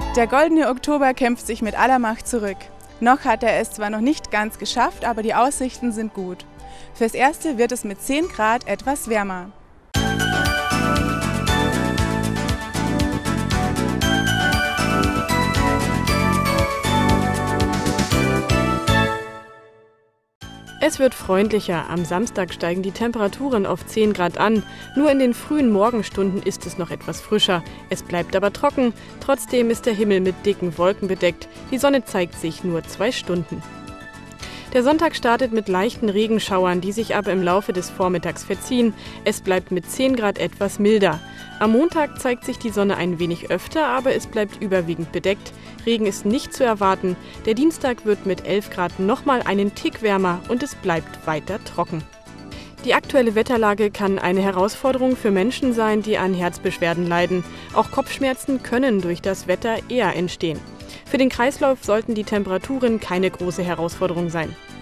Der goldene Oktober kämpft sich mit aller Macht zurück. Noch hat er es zwar noch nicht ganz geschafft, aber die Aussichten sind gut. Fürs Erste wird es mit 10 Grad etwas wärmer. Es wird freundlicher. Am Samstag steigen die Temperaturen auf 10 Grad an. Nur in den frühen Morgenstunden ist es noch etwas frischer. Es bleibt aber trocken. Trotzdem ist der Himmel mit dicken Wolken bedeckt. Die Sonne zeigt sich nur 2 Stunden. Der Sonntag startet mit leichten Regenschauern, die sich aber im Laufe des Vormittags verziehen. Es bleibt mit 10 Grad etwas milder. Am Montag zeigt sich die Sonne ein wenig öfter, aber es bleibt überwiegend bedeckt. Regen ist nicht zu erwarten. Der Dienstag wird mit 11 Grad nochmal einen Tick wärmer und es bleibt weiter trocken. Die aktuelle Wetterlage kann eine Herausforderung für Menschen sein, die an Herzbeschwerden leiden. Auch Kopfschmerzen können durch das Wetter eher entstehen. Für den Kreislauf sollten die Temperaturen keine große Herausforderung sein.